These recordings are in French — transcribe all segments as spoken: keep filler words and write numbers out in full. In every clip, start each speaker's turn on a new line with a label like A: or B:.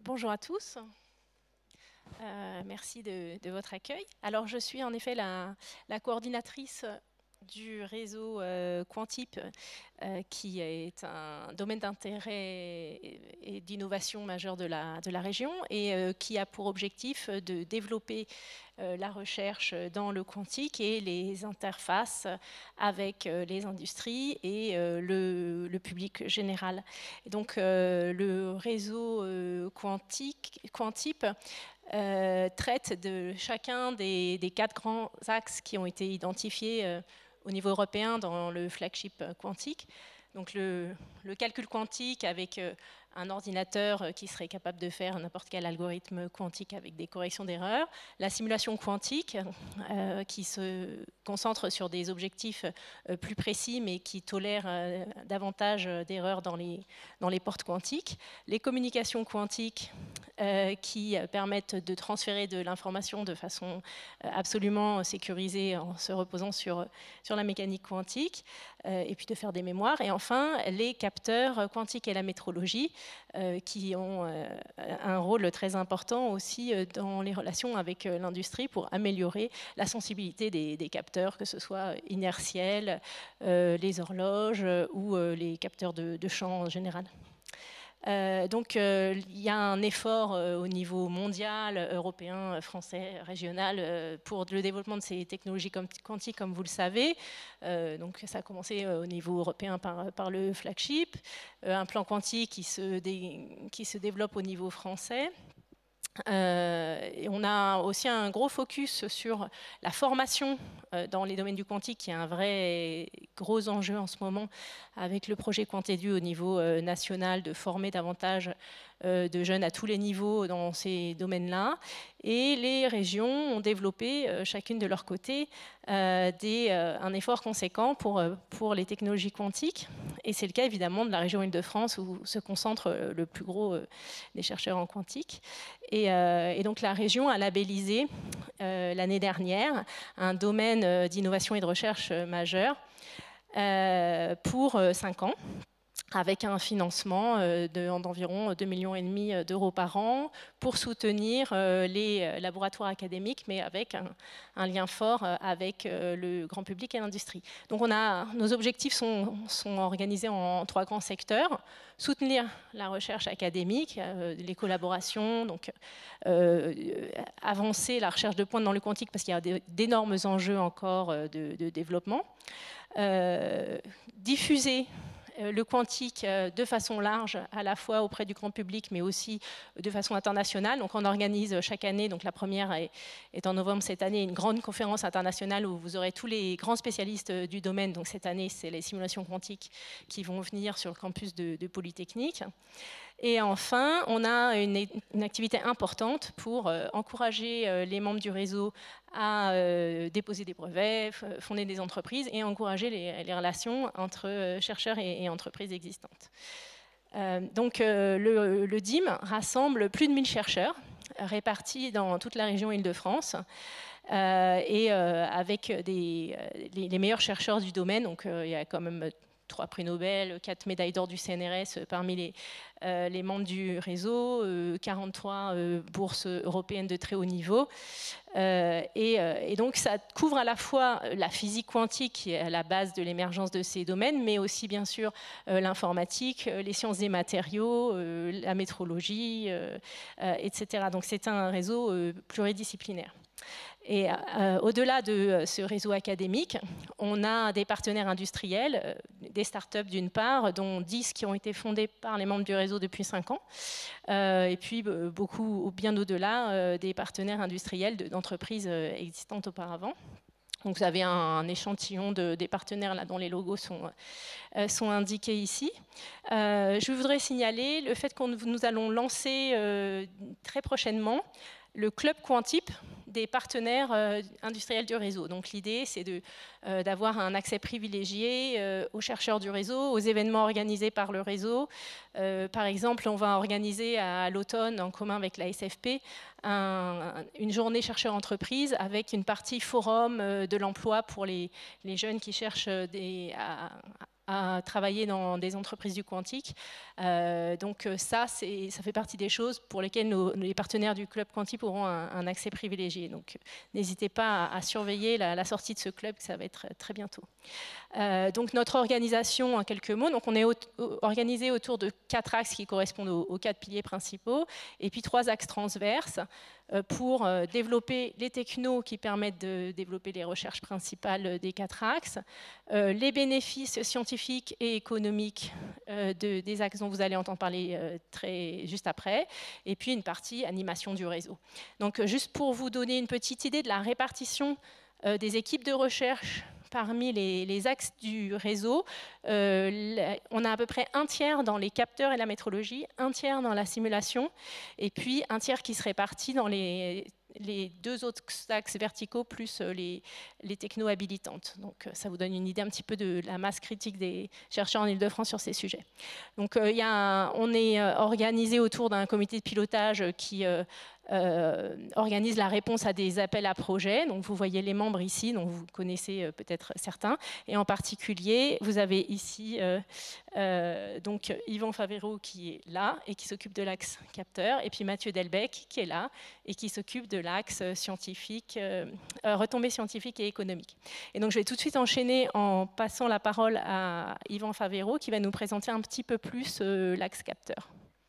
A: Bonjour à tous. Euh, merci de, de votre accueil. Alors, je suis en effet la, la coordinatrice du réseau euh, Quantip, euh, qui est un domaine d'intérêt et, et d'innovation majeur de la, de la région et euh, qui a pour objectif de développer euh, la recherche dans le quantique et les interfaces avec euh, les industries et euh, le, le public général. Et donc, euh, le réseau euh, quantique, Quantip euh, traite de chacun des, des quatre grands axes qui ont été identifiés euh, au niveau européen dans le flagship quantique. Donc le, le calcul quantique avec euh, un ordinateur qui serait capable de faire n'importe quel algorithme quantique avec des corrections d'erreurs, la simulation quantique euh, qui se concentre sur des objectifs euh, plus précis mais qui tolèrent euh, davantage d'erreurs dans les, dans les portes quantiques, les communications quantiques euh, qui permettent de transférer de l'information de façon euh, absolument sécurisée en se reposant sur, sur la mécanique quantique euh, et puis de faire des mémoires. Et enfin, les capteurs quantiques et la métrologie euh, qui ont euh, un rôle très important aussi euh, dans les relations avec euh, l'industrie pour améliorer la sensibilité des, des capteurs, que ce soit inertiels, euh, les horloges euh, ou euh, les capteurs de, de champ en général. Euh, donc euh, il y a un effort euh, au niveau mondial, européen, français, régional euh, pour le développement de ces technologies quantiques, comme vous le savez. Euh, donc ça a commencé euh, au niveau européen par, par le flagship, euh, un plan quantique qui se, dé, qui se développe au niveau français. Euh, et on a aussi un gros focus sur la formation euh, dans les domaines du quantique, qui est un vrai gros enjeu en ce moment avec le projet Quantedu au niveau euh, national, de former davantage euh, de jeunes à tous les niveaux dans ces domaines-là. Et les régions ont développé, euh, chacune de leur côté, euh, des, euh, un effort conséquent pour, euh, pour les technologies quantiques. Et c'est le cas évidemment de la région Île-de-France où se concentre euh, le plus gros euh, des chercheurs en quantique. Et, euh, et donc la région a labellisé euh, l'année dernière un domaine euh, d'innovation et de recherche euh, majeur euh, pour euh, cinq ans, avec un financement euh, d'environ deux virgule cinq millions d'euros par an pour soutenir euh, les laboratoires académiques, mais avec un, un lien fort euh, avec euh, le grand public et l'industrie. Donc on a, nos objectifs sont, sont organisés en trois grands secteurs. Soutenir la recherche académique, euh, les collaborations, donc euh, avancer la recherche de pointe dans le quantique parce qu'il y a d'énormes enjeux encore de, de développement. Euh, diffuser le quantique de façon large, à la fois auprès du grand public, mais aussi de façon internationale. Donc on organise chaque année, donc la première est, est en novembre cette année, une grande conférence internationale où vous aurez tous les grands spécialistes du domaine. Donc cette année, c'est les simulations quantiques qui vont venir sur le campus de, de Polytechnique. Et enfin, on a une, une activité importante pour euh, encourager euh, les membres du réseau à euh, déposer des brevets, fonder des entreprises et encourager les, les relations entre euh, chercheurs et, et entreprises existantes. Euh, donc euh, le, le D I M rassemble plus de mille chercheurs répartis dans toute la région Île-de-France. Euh, et euh, avec des, les, les meilleurs chercheurs du domaine, donc euh, il y a quand même trois prix Nobel, quatre médailles d'or du C N R S parmi les, euh, les membres du réseau, euh, quarante-trois euh, bourses européennes de très haut niveau. Euh, et, euh, et donc ça couvre à la fois la physique quantique, qui est à la base de l'émergence de ces domaines, mais aussi bien sûr euh, l'informatique, les sciences des matériaux, euh, la métrologie, euh, euh, et cetera. Donc c'est un réseau euh, pluridisciplinaire. Et euh, au-delà de ce réseau académique, on a des partenaires industriels, euh, des startups d'une part, dont dix qui ont été fondées par les membres du réseau depuis cinq ans, euh, et puis euh, beaucoup, bien au-delà, euh, des partenaires industriels d'entreprises euh, existantes auparavant. Donc vous avez un, un échantillon de, des partenaires là, dont les logos sont, euh, sont indiqués ici. Euh, je voudrais signaler le fait que nous allons lancer euh, très prochainement le club Quantip des partenaires euh, industriels du réseau. Donc l'idée, c'est euh, d'avoir un accès privilégié euh, aux chercheurs du réseau, aux événements organisés par le réseau. Euh, par exemple, on va organiser à, à l'automne, en commun avec la S F P, un, une journée chercheurs-entreprises avec une partie forum euh, de l'emploi pour les, les jeunes qui cherchent des, à, à travailler dans des entreprises du quantique. Euh, donc ça, ça fait partie des choses pour lesquelles nos, les partenaires du club Quantip auront un, un accès privilégié. Donc n'hésitez pas à, à surveiller la, la sortie de ce club, ça va être très bientôt. Euh, donc notre organisation, en quelques mots, donc on est au, organisé autour de quatre axes qui correspondent aux, aux quatre piliers principaux, et puis trois axes transverses euh, pour euh, développer les technos qui permettent de développer les recherches principales des quatre axes, euh, les bénéfices scientifiques et économiques euh, de, des axes dont vous allez entendre parler euh, très, juste après, et puis une partie animation du réseau. Donc juste pour vous donner une petite idée de la répartition euh, des équipes de recherche parmi les, les axes du réseau, euh, on a à peu près un tiers dans les capteurs et la métrologie, un tiers dans la simulation, et puis un tiers qui se répartit dans les, les deux autres axes verticaux, plus les, les techno habilitantes. Donc ça vous donne une idée un petit peu de la masse critique des chercheurs en Ile-de-France sur ces sujets. Donc euh, il y a un, on est organisé autour d'un comité de pilotage qui euh, Euh, organise la réponse à des appels à projets. Donc vous voyez les membres ici, dont vous connaissez euh, peut-être certains. Et en particulier, vous avez ici euh, euh, donc Yvan Favero qui est là et qui s'occupe de l'axe capteur, et puis Mathieu Delbecq qui est là et qui s'occupe de l'axe scientifique, euh, euh, retombées scientifiques et économiques. Et donc je vais tout de suite enchaîner en passant la parole à Yvan Favero qui va nous présenter un petit peu plus euh, l'axe capteur.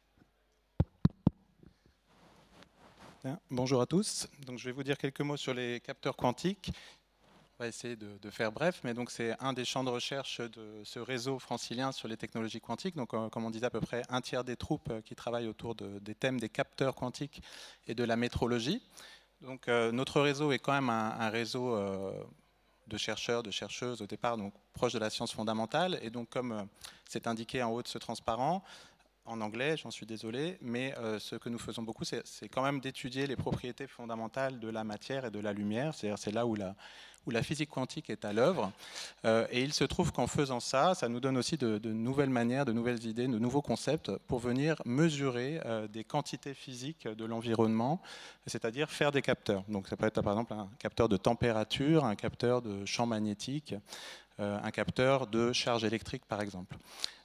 B: Bien. Bonjour à tous. Donc, je vais vous dire quelques mots sur les capteurs quantiques. On va essayer de, de faire bref, mais donc c'est un des champs de recherche de ce réseau francilien sur les technologies quantiques. Donc, euh, comme on disait, à peu près un tiers des troupes qui travaillent autour de, des thèmes des capteurs quantiques et de la métrologie. Donc, euh, notre réseau est quand même un, un réseau euh, de chercheurs, de chercheuses au départ, donc proche de la science fondamentale. Et donc, comme euh, c'est indiqué en haut de ce transparent, en anglais, j'en suis désolé, mais euh, ce que nous faisons beaucoup, c'est quand même d'étudier les propriétés fondamentales de la matière et de la lumière. C'est-à-dire c'est là où la, où la physique quantique est à l'œuvre. Euh, et il se trouve qu'en faisant ça, ça nous donne aussi de, de nouvelles manières, de nouvelles idées, de nouveaux concepts pour venir mesurer euh, des quantités physiques de l'environnement, c'est-à-dire faire des capteurs. Donc ça peut être par exemple un capteur de température, un capteur de champ magnétique, euh, un capteur de charge électrique par exemple.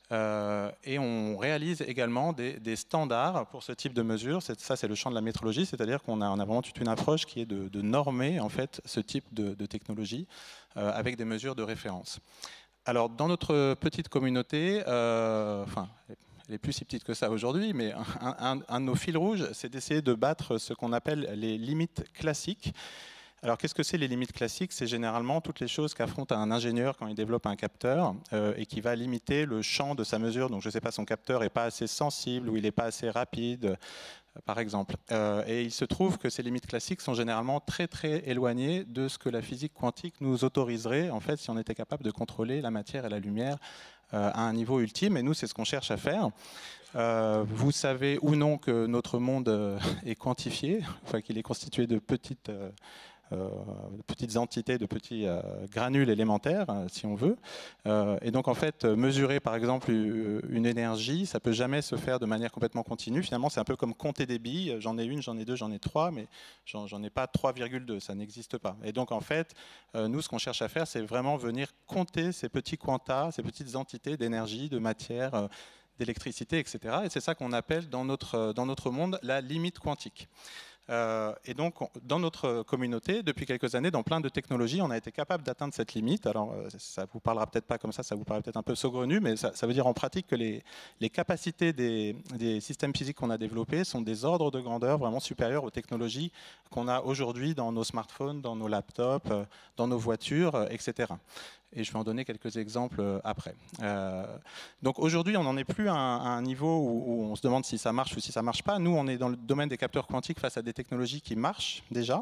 B: Euh, et on réalise également des, des standards pour ce type de mesures. Ça, c'est le champ de la métrologie, c'est-à-dire qu'on a, on a vraiment toute une approche qui est de, de normer en fait, ce type de, de technologie euh, avec des mesures de référence. Alors, dans notre petite communauté, euh, enfin, elle est plus si petite que ça aujourd'hui, mais un, un, un de nos fils rouges, c'est d'essayer de battre ce qu'on appelle les limites classiques. Alors, qu'est-ce que c'est les limites classiques? C'est généralement toutes les choses qu'affronte un ingénieur quand il développe un capteur euh, et qui va limiter le champ de sa mesure. Donc, je ne sais pas, son capteur n'est pas assez sensible ou il n'est pas assez rapide, euh, par exemple. Euh, et il se trouve que ces limites classiques sont généralement très, très éloignées de ce que la physique quantique nous autoriserait, en fait, si on était capable de contrôler la matière et la lumière euh, à un niveau ultime. Et nous, c'est ce qu'on cherche à faire. Euh, vous savez ou non que notre monde euh, est quantifié, enfin, qu'il est constitué de petites... Euh, Euh, de petites entités, de petits euh, granules élémentaires, euh, si on veut. Euh, et donc, en fait, mesurer, par exemple, une énergie, ça ne peut jamais se faire de manière complètement continue. Finalement, c'est un peu comme compter des billes. J'en ai une, j'en ai deux, j'en ai trois, mais j'en ai pas trois virgule deux. Ça n'existe pas. Et donc, en fait, euh, nous, ce qu'on cherche à faire, c'est vraiment venir compter ces petits quantas, ces petites entités d'énergie, de matière, euh, d'électricité, et cetera. Et c'est ça qu'on appelle dans notre, dans notre monde la limite quantique. Euh, et donc, on, dans notre communauté, depuis quelques années, dans plein de technologies, on a été capable d'atteindre cette limite. Alors, euh, ça vous parlera peut-être pas comme ça, ça vous paraît peut-être un peu saugrenu, mais ça, ça veut dire en pratique que les, les capacités des, des systèmes physiques qu'on a développés sont des ordres de grandeur vraiment supérieurs aux technologies qu'on a aujourd'hui dans nos smartphones, dans nos laptops, euh, dans nos voitures, euh, et cetera. Et je vais en donner quelques exemples après. Euh, donc aujourd'hui, on n'en est plus à un, à un niveau où, où on se demande si ça marche ou si ça ne marche pas. Nous, on est dans le domaine des capteurs quantiques face à des technologies qui marchent déjà.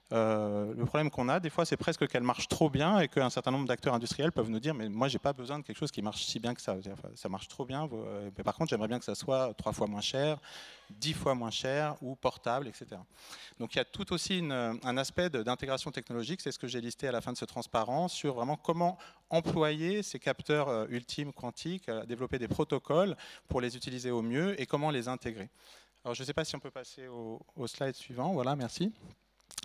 B: Euh, le problème qu'on a, des fois, c'est presque qu'elles marchent trop bien et qu'un certain nombre d'acteurs industriels peuvent nous dire « mais moi, j'ai pas besoin de quelque chose qui marche si bien que ça. Ça marche trop bien, mais par contre, j'aimerais bien que ça soit trois fois moins cher, dix fois moins cher ou portable, et cetera » Donc, il y a tout aussi une, un aspect d'intégration technologique, c'est ce que j'ai listé à la fin de ce transparent, sur vraiment comment employer ces capteurs euh, ultimes quantiques, euh, développer des protocoles pour les utiliser au mieux et comment les intégrer. Alors, je ne sais pas si on peut passer au, au slide suivant. Voilà, merci.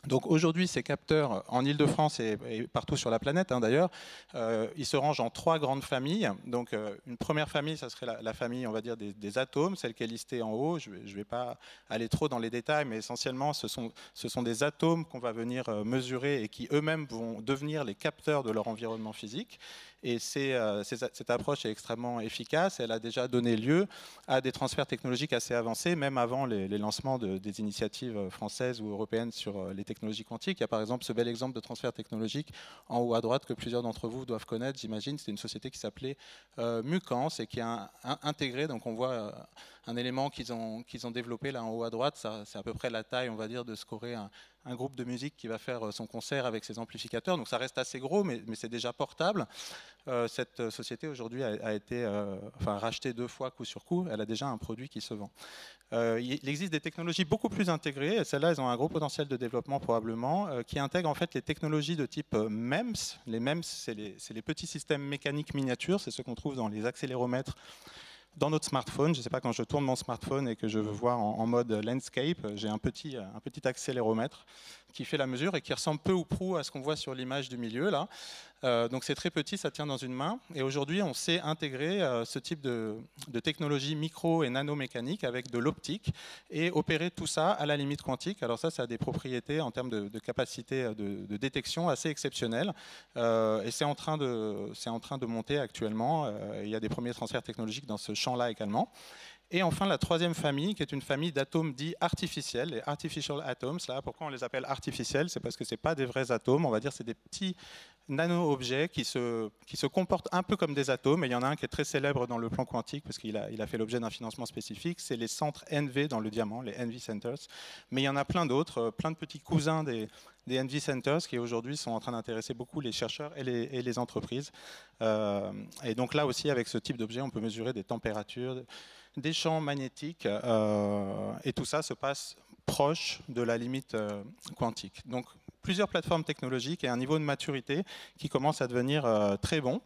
B: Donc aujourd'hui, ces capteurs en Île-de-France et, et partout sur la planète, hein, d'ailleurs, euh, ils se rangent en trois grandes familles. Donc euh, une première famille, ça serait la, la famille, on va dire, des, des atomes, celle qui est listée en haut. Je ne vais, je vais pas aller trop dans les détails, mais essentiellement, ce sont, ce sont des atomes qu'on va venir mesurer et qui eux-mêmes vont devenir les capteurs de leur environnement physique. Et c'est, euh, c'est, cette approche est extrêmement efficace. Elle a déjà donné lieu à des transferts technologiques assez avancés, même avant les, les lancements de, des initiatives françaises ou européennes sur les technologies quantiques. Il y a par exemple ce bel exemple de transfert technologique en haut à droite que plusieurs d'entre vous doivent connaître, j'imagine. C'est une société qui s'appelait euh, Mucans et qui a un, un, intégré, donc on voit euh, un élément qu'ils ont, qu'ils ont développé là en haut à droite. Ça, c'est à peu près la taille, on va dire, de scorer un, un groupe de musique qui va faire son concert avec ses amplificateurs. Donc ça reste assez gros, mais, mais c'est déjà portable. Euh, cette société aujourd'hui a, a été euh, enfin, rachetée deux fois coup sur coup. Elle a déjà un produit qui se vend. Euh, il existe des technologies beaucoup plus intégrées, et celles-là, elles ont un gros potentiel de développement probablement, euh, qui intègrent en fait les technologies de type euh, MEMS. Les MEMS, c'est les, c'est les petits systèmes mécaniques miniatures, c'est ce qu'on trouve dans les accéléromètres dans notre smartphone. Je ne sais pas, quand je tourne mon smartphone et que je veux voir en, en mode landscape, j'ai un petit, un petit accéléromètre qui fait la mesure et qui ressemble peu ou prou à ce qu'on voit sur l'image du milieu là. Euh, donc c'est très petit, ça tient dans une main. Et aujourd'hui, on sait intégrer euh, ce type de, de technologie micro et nanomécanique avec de l'optique et opérer tout ça à la limite quantique. Alors ça, ça a des propriétés en termes de, de capacité de, de détection assez exceptionnelles. Euh, et c'est en train de, c'est en train de monter actuellement. Euh, il y a des premiers transferts technologiques dans ce champ-là également. Et enfin, la troisième famille, qui est une famille d'atomes dits artificiels, les artificial atoms. Là, pourquoi on les appelle artificiels? C'est parce que ce n'est pas des vrais atomes, on va dire, c'est des petits nano-objets qui se, qui se comportent un peu comme des atomes. Et il y en a un qui est très célèbre dans le plan quantique, parce qu'il a, il a fait l'objet d'un financement spécifique, c'est les centres N V dans le diamant, les N V Centers. Mais il y en a plein d'autres, plein de petits cousins des, des N V Centers, qui aujourd'hui sont en train d'intéresser beaucoup les chercheurs et les, et les entreprises. Euh, et donc là aussi, avec ce type d'objet, on peut mesurer des températures, des champs magnétiques, euh, et tout ça se passe proche de la limite euh, quantique. Donc plusieurs plateformes technologiques et un niveau de maturité qui commence à devenir euh, très bon.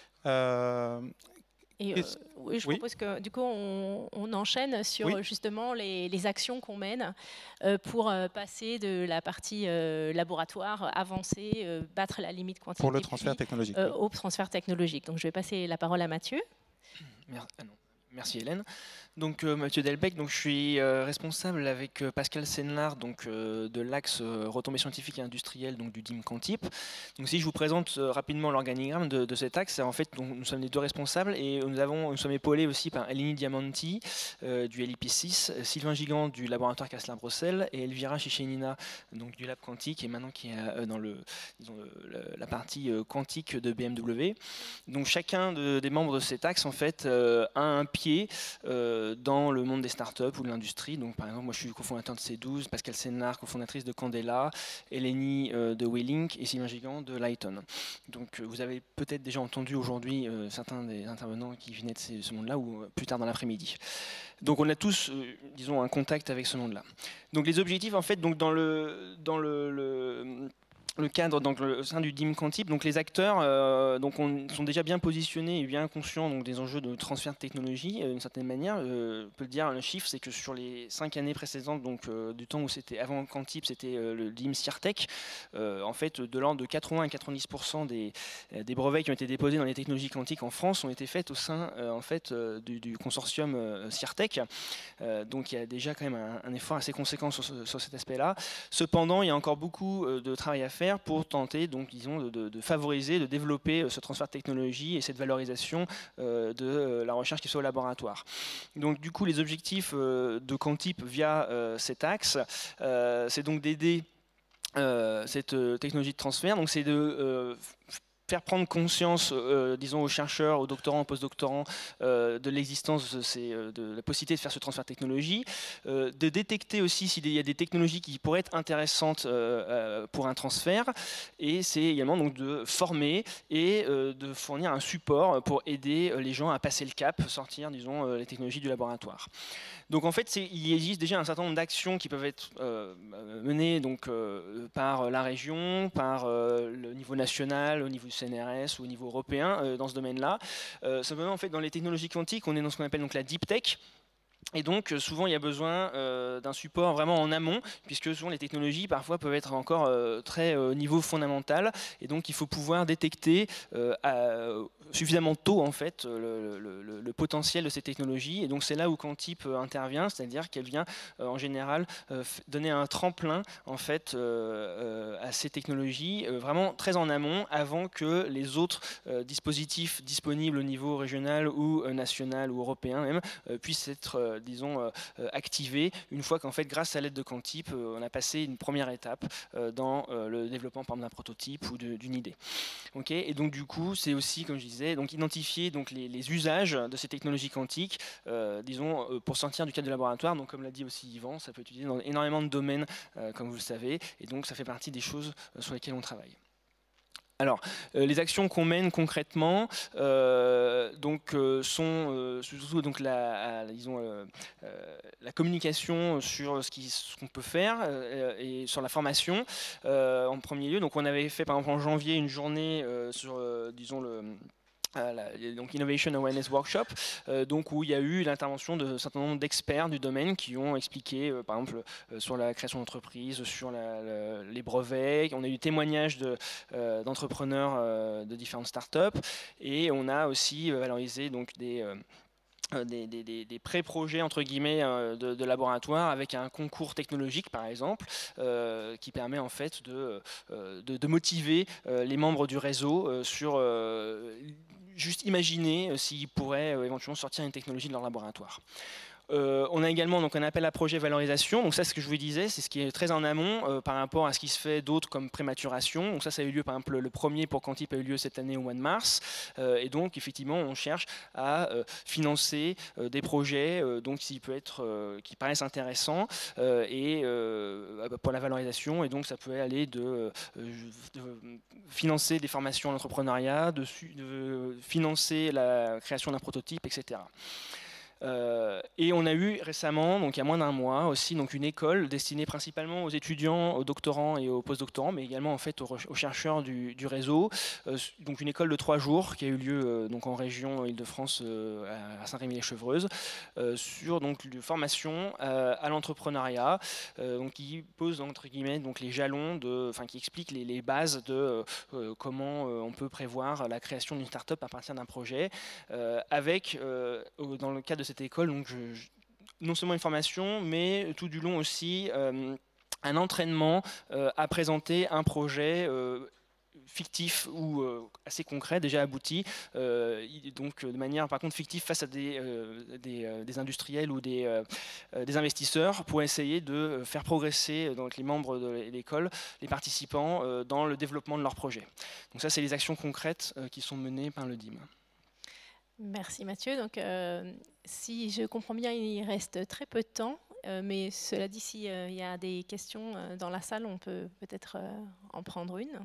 B: Euh,
A: Et euh, oui, je oui. propose que du coup on, on enchaîne sur oui. justement les, les actions qu'on mène euh, pour euh, passer de la partie euh, laboratoire avancée, euh, battre la limite quantique
B: pour le transfert puis, technologique
A: euh, oui. au transfert technologique. Donc je vais passer la parole à Mathieu.
C: Merci, ah non. Merci Hélène. Donc euh, Mathieu Delbecq, donc je suis euh, responsable avec euh, Pascal Senelard donc euh, de l'axe euh, retombées scientifiques et industrielles donc du D I M Quantip. Donc si je vous présente euh, rapidement l'organigramme de, de cet axe, en fait donc, nous sommes les deux responsables et nous avons nous sommes épaulés aussi par Eleni Diamanti euh, du L I P six, Sylvain Gigant du laboratoire Casselin-Brossel et Elvira Chichenina donc du Lab Quantique et maintenant qui est euh, dans le disons le, la partie euh, quantique de B M W. Donc chacun de, des membres de cet axe en fait euh, a un pied euh, dans le monde des startups ou de l'industrie. Donc, par exemple, moi je suis cofondateur de C douze, Pascal Senelard, cofondatrice de Candela, Eleni euh, de WeLink et Sylvain Gigant de Lighton. Donc euh, vous avez peut-être déjà entendu aujourd'hui euh, certains des intervenants qui venaient de ces, ce monde-là ou euh, plus tard dans l'après-midi. Donc on a tous, euh, disons, un contact avec ce monde-là. Donc les objectifs, en fait, donc dans le, dans le, le le cadre donc, le, au sein du D I M Quantip, donc les acteurs euh, donc on, sont déjà bien positionnés et bien conscients donc, des enjeux de transfert de technologie euh, d'une certaine manière. Euh, on peut le dire, un chiffre, c'est que sur les cinq années précédentes, donc euh, du temps où c'était avant Quantip, c'était euh, le D I M Cirtec, euh, en fait de l'ordre de quatre-vingts à quatre-vingt-dix pour cent des, des brevets qui ont été déposés dans les technologies quantiques en France ont été faits au sein euh, en fait, euh, du, du consortium euh, Cirtec. Euh, donc il y a déjà quand même un, un effort assez conséquent sur, ce, sur cet aspect-là. Cependant, il y a encore beaucoup euh, de travail à faire pour tenter donc, disons, de, de, de favoriser, de développer ce transfert de technologie et cette valorisation euh, de euh, la recherche qui soit au laboratoire. Donc du coup, les objectifs euh, de Quantip via euh, cet axe, euh, c'est donc d'aider euh, cette euh, technologie de transfert, donc c'est de euh, faire prendre conscience, euh, disons, aux chercheurs, aux doctorants, aux postdoctorants, euh, de l'existence de, ces, de la possibilité de faire ce transfert de technologie, euh, de détecter aussi s'il y a des technologies qui pourraient être intéressantes euh, euh, pour un transfert, et c'est également donc de former et euh, de fournir un support pour aider les gens à passer le cap, sortir, disons, euh, les technologies du laboratoire. Donc en fait, il existe déjà un certain nombre d'actions qui peuvent être euh, menées donc, euh, par la région, par euh, le niveau national, au niveau du C N R S ou au niveau européen euh, dans ce domaine-là. Euh, simplement, en fait, dans les technologies quantiques, on est dans ce qu'on appelle donc la deep tech. Et donc, souvent, il y a besoin euh, d'un support vraiment en amont, puisque souvent les technologies, parfois, peuvent être encore euh, très euh, niveau fondamental. Et donc, il faut pouvoir détecter euh, à, suffisamment tôt, en fait, le, le, le, le potentiel de ces technologies. Et donc, c'est là où Quantip intervient, c'est-à-dire qu'elle vient, euh, en général, euh, donner un tremplin, en fait, euh, euh, à ces technologies, euh, vraiment très en amont, avant que les autres euh, dispositifs disponibles au niveau régional ou euh, national ou européen même, euh, puissent être euh, disons, euh, activé une fois qu'en fait, grâce à l'aide de Quantip, euh, on a passé une première étape euh, dans euh, le développement par exemple, d'un prototype ou d'une idée. Okay, et donc du coup, c'est aussi, comme je disais, donc identifier donc les, les usages de ces technologies quantiques, euh, disons, euh, pour sortir du cadre du laboratoire. Donc, comme l'a dit aussi Yvan, ça peut être utilisé dans énormément de domaines, euh, comme vous le savez, et donc ça fait partie des choses euh, sur lesquelles on travaille. Alors, euh, les actions qu'on mène concrètement euh, donc, euh, sont euh, surtout donc, la, disons, euh, euh, la communication sur ce qu'on ce qu'on peut faire euh, et sur la formation euh, en premier lieu. Donc, on avait fait par exemple en janvier une journée euh, sur, euh, disons, le... donc Innovation Awareness Workshop, euh, donc où il y a eu l'intervention de certain nombre d'experts du domaine qui ont expliqué, euh, par exemple, euh, sur la création d'entreprises, sur la, la, les brevets. On a eu des témoignages d'entrepreneurs de, euh, de différentes startups, et on a aussi valorisé donc des euh, Des, des, des pré-projets entre guillemets de, de laboratoire avec un concours technologique par exemple euh, qui permet en fait de, de, de motiver euh, les membres du réseau euh, sur euh, juste imaginer euh, s'ils pourraient euh, éventuellement sortir une technologie de leur laboratoire. Euh, on a également donc, un appel à projet valorisation. Donc ça, ce que je vous disais, c'est ce qui est très en amont euh, par rapport à ce qui se fait d'autres comme prématuration. Donc ça, ça a eu lieu, par exemple, le premier pour Quantip a eu lieu cette année au mois de mars. Euh, et donc, effectivement, on cherche à euh, financer euh, des projets euh, donc, qui, peut être, euh, qui paraissent intéressants euh, et euh, pour la valorisation. Et donc, ça peut aller de, de financer des formations en entrepreneuriat, de, de financer la création d'un prototype, et cetera. Euh, et on a eu récemment, donc il y a moins d'un mois aussi, donc une école destinée principalement aux étudiants, aux doctorants et aux postdoctorants, mais également en fait aux, aux chercheurs du, du réseau. Euh, donc une école de trois jours qui a eu lieu euh, donc en région Île-de-France euh, à Saint-Rémy-lès-Chevreuse euh, sur donc une formation euh, à l'entrepreneuriat, euh, donc qui pose entre guillemets donc les jalons de, enfin qui explique les, les bases de euh, comment euh, on peut prévoir la création d'une start-up à partir d'un projet, euh, avec euh, dans le cadre de cette école, donc je, je, non seulement une formation, mais tout du long aussi euh, un entraînement euh, à présenter un projet euh, fictif ou euh, assez concret, déjà abouti, euh, donc de manière par contre fictive face à des, euh, des, euh, des industriels ou des, euh, des investisseurs pour essayer de faire progresser donc, les membres de l'école, les participants euh, dans le développement de leur projet. Donc ça, c'est les actions concrètes euh, qui sont menées par le D I M.
A: Merci Mathieu. Donc, euh, si je comprends bien, il reste très peu de temps, euh, mais cela dit, s'il euh, y a des questions euh, dans la salle, on peut peut-être euh, en prendre une.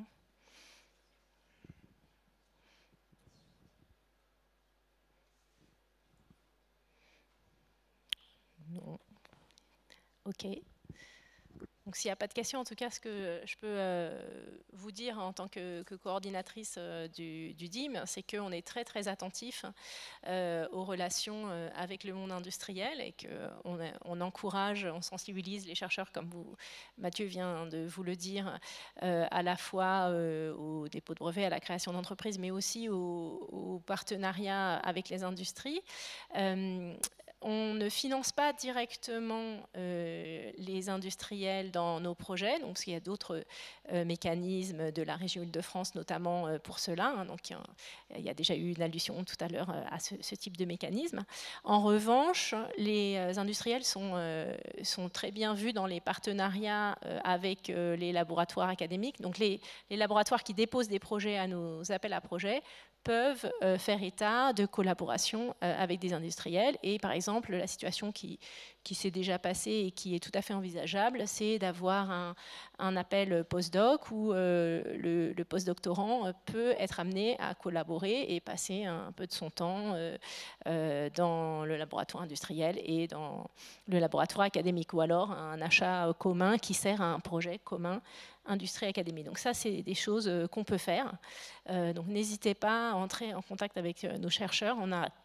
A: Non. Ok. Donc, s'il n'y a pas de questions, en tout cas, ce que je peux euh, vous dire en tant que, que coordinatrice euh, du, du D I M, c'est qu'on est très, très attentif euh, aux relations euh, avec le monde industriel et qu'on on encourage, on sensibilise les chercheurs, comme vous, Mathieu vient de vous le dire, euh, à la fois euh, au dépôt de brevets, à la création d'entreprises, mais aussi au, au partenariat avec les industries. Euh, On ne finance pas directement euh, les industriels dans nos projets, donc il y a d'autres euh, mécanismes de la région Île-de-France, notamment euh, pour cela. Hein, donc il y, a, il y a déjà eu une allusion tout à l'heure euh, à ce, ce type de mécanisme. En revanche, les industriels sont, euh, sont très bien vus dans les partenariats euh, avec euh, les laboratoires académiques. Donc les, les laboratoires qui déposent des projets à nos appels à projets peuvent euh, faire état de collaboration euh, avec des industriels. Et par exemple, la situation qui, qui s'est déjà passée et qui est tout à fait envisageable, c'est d'avoir un, un appel postdoc où euh, le, le postdoctorant peut être amené à collaborer et passer un peu de son temps euh, euh, dans le laboratoire industriel et dans le laboratoire académique, ou alors un achat commun qui sert à un projet commun industrie-académie. Donc ça, c'est des choses qu'on peut faire. Euh, donc n'hésitez pas à entrer en contact avec nos chercheurs. On a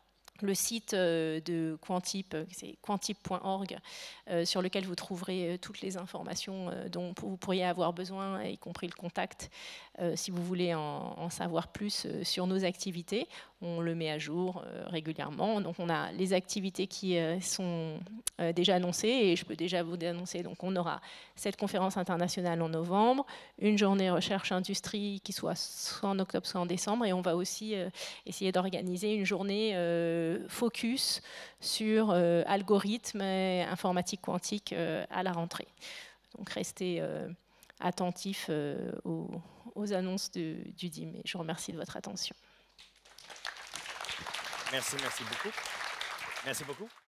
A: le site de Quantip, c'est quantip point org, euh, sur lequel vous trouverez toutes les informations dont vous pourriez avoir besoin, y compris le contact, euh, si vous voulez en, en savoir plus sur nos activités. On le met à jour euh, régulièrement. Donc on a les activités qui euh, sont euh, déjà annoncées, et je peux déjà vous annoncer. Donc on aura cette conférence internationale en novembre, une journée recherche-industrie qui soit soit en octobre, soit en décembre, et on va aussi euh, essayer d'organiser une journée euh, focus sur euh, algorithmes et informatique quantique euh, à la rentrée. Donc restez euh, attentifs euh, aux, aux annonces de, du D I M, et je vous remercie de votre attention.
D: Merci, merci beaucoup. Merci beaucoup.